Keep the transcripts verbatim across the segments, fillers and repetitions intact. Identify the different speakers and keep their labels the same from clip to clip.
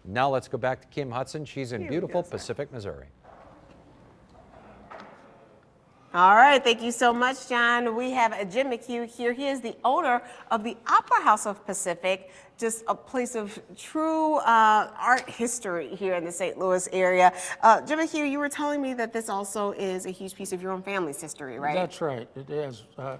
Speaker 1: Now let's go back to Kim Hudson. She's in
Speaker 2: Here
Speaker 1: beautiful
Speaker 2: we go,
Speaker 1: Pacific, Missouri.
Speaker 2: All right, thank you so much, John. We have Jim McHugh here. He is the owner of the Opera House of Pacific, just a place of true uh, art history here in the Saint Louis area. Uh, Jim McHugh, you were telling me that this also is a huge piece of your own family's history, right?
Speaker 3: That's right, it is. Uh,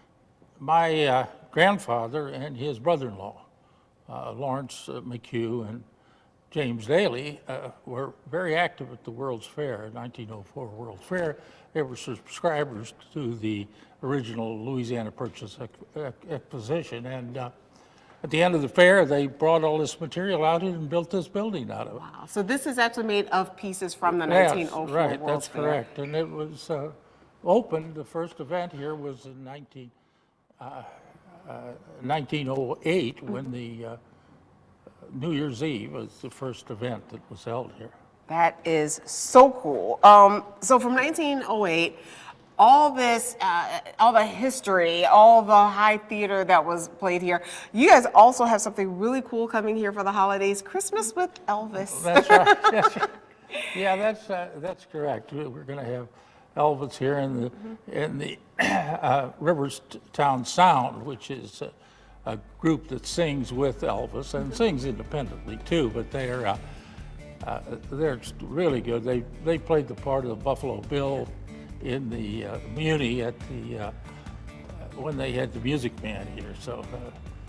Speaker 3: my uh, grandfather and his brother-in-law, uh, Lawrence uh, McHugh and James Daly, uh, were very active at the World's Fair, nineteen oh four World's Fair. They were subscribers to the original Louisiana Purchase Exposition, and uh, at the end of the fair, they brought all this material out and built this building out of it.
Speaker 2: Wow, so this is actually made of pieces from the
Speaker 3: Yes,
Speaker 2: nineteen oh four
Speaker 3: right,
Speaker 2: World's
Speaker 3: that's
Speaker 2: Fair.
Speaker 3: correct, and it was uh, opened, the first event here was in nineteen, uh, uh, nineteen oh eight, mm-hmm. when the uh, New Year's Eve was the first event that was held here.
Speaker 2: That is so cool. Um, so from nineteen oh eight, all this, uh, all the history, all the high theater that was played here. You guys also have something really cool coming here for the holidays, Christmas with Elvis.
Speaker 3: That's right. That's right. Yeah, that's uh, that's correct. We're going to have Elvis here in the mm-hmm. in the uh, Riverstown Sound, which is a, a group that sings with Elvis and mm-hmm. sings independently too. But they're uh, uh, they're really good. They they played the part of the Buffalo Bill in the uh, Muni at the uh, when they had the Music Man here. So. Uh,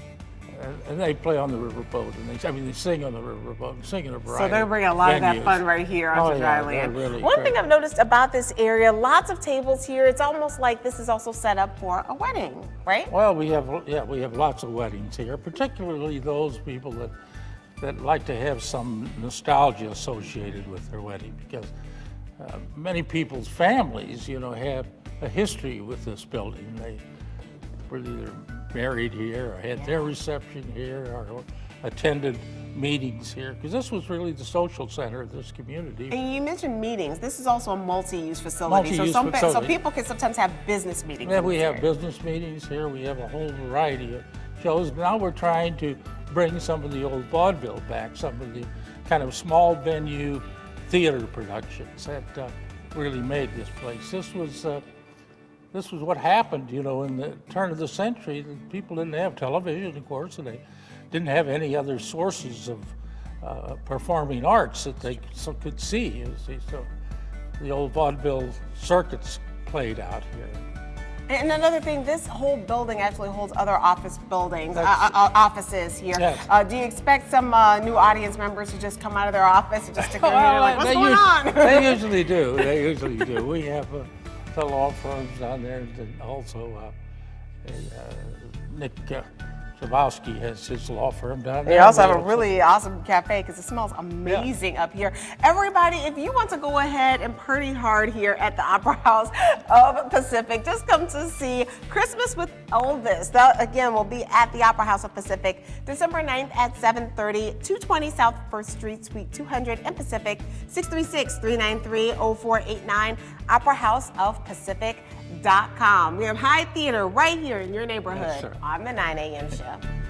Speaker 3: And, and they play on the riverboat, and they, I mean, they sing on the riverboat, and sing in a variety.
Speaker 2: So they're bringing a lot
Speaker 3: venues.
Speaker 2: of that fun right here onto
Speaker 3: oh, yeah,
Speaker 2: Dryland.
Speaker 3: Really
Speaker 2: One
Speaker 3: great.
Speaker 2: thing I've noticed about this area, lots of tables here. It's almost like this is also set up for a wedding, right?
Speaker 3: Well, we have, yeah, we have lots of weddings here, particularly those people that that like to have some nostalgia associated with their wedding, because uh, many people's families, you know, have a history with this building. They were either married here, or had their reception here, or attended meetings here, because this was really the social center of this community.
Speaker 2: And you mentioned meetings. This is also a multi-use facility.
Speaker 3: Multi-use
Speaker 2: so, some,
Speaker 3: facility.
Speaker 2: so people can sometimes have business meetings.
Speaker 3: Yeah,
Speaker 2: in
Speaker 3: we
Speaker 2: this
Speaker 3: have
Speaker 2: area.
Speaker 3: business meetings here. We have a whole variety of shows. Now we're trying to bring some of the old vaudeville back, some of the kind of small venue theater productions that uh, really made this place. This was uh, This was what happened, you know, in the turn of the century. People didn't have television, of course, and they didn't have any other sources of uh, performing arts that they so could see, you see. So the old vaudeville circuits played out here.
Speaker 2: And another thing, this whole building actually holds other office buildings, uh, uh, offices here.
Speaker 3: Yes.
Speaker 2: Uh, do you expect some uh, new audience members to just come out of their office and just stick their head in like, what's
Speaker 3: they
Speaker 2: going
Speaker 3: us-
Speaker 2: on?
Speaker 3: They usually do. They usually do. We have uh, the law firms down there, and also uh, uh, Nick uh, Zabowski has his law firm down there.
Speaker 2: They also have a
Speaker 3: also-
Speaker 2: really awesome cafe because it smells amazing yeah. up here. Everybody, if you want to go ahead and party hard here at the Opera House of Pacific, just come to see Christmas with Elvis. That, again, will be at the Opera House of Pacific, December ninth at seven thirty, two twenty South First Street, Suite two hundred in Pacific, six three six, three nine three, zero four eight nine, opera house of pacific dot com. We have High Theater right here in your neighborhood
Speaker 3: Yes,
Speaker 2: on the nine A M show.